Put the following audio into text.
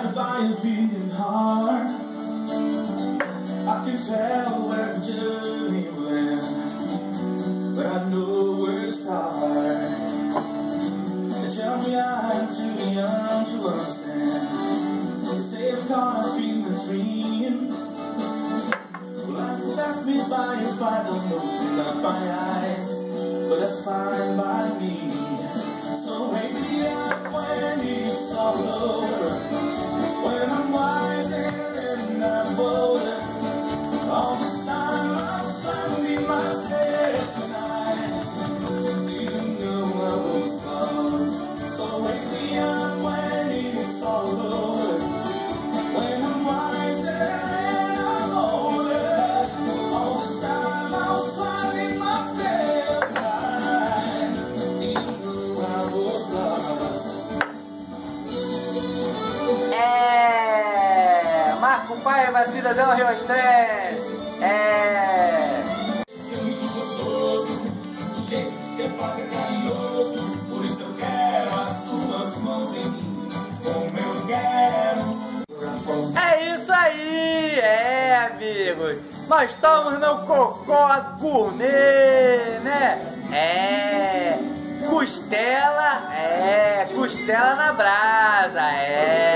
guided by a beating heart. I can tell where the journey will end, but I know where to start. They tell me I'm too young to understand. They say I'm caught up in the dream. Life will pass me by if I don't open up my eyes, but that's fine by me. So wake me up when it's all over, when I'm wiser and I'm older. All this time I'm finding myself tonight, didn't know I was lost. So wake me up when it's all over, when I'm wiser and I'm older. All this time I was finding myself tonight, didn't know I was lost. Marco Paiva, cidadão Rio Estresse. Seu muito gostoso, o jeito que você faz é carinhoso, por isso eu quero as suas mãos em mim, como eu quero. É isso aí, amigos. Nós estamos no Cocó Gourmet, né? Costela na brasa,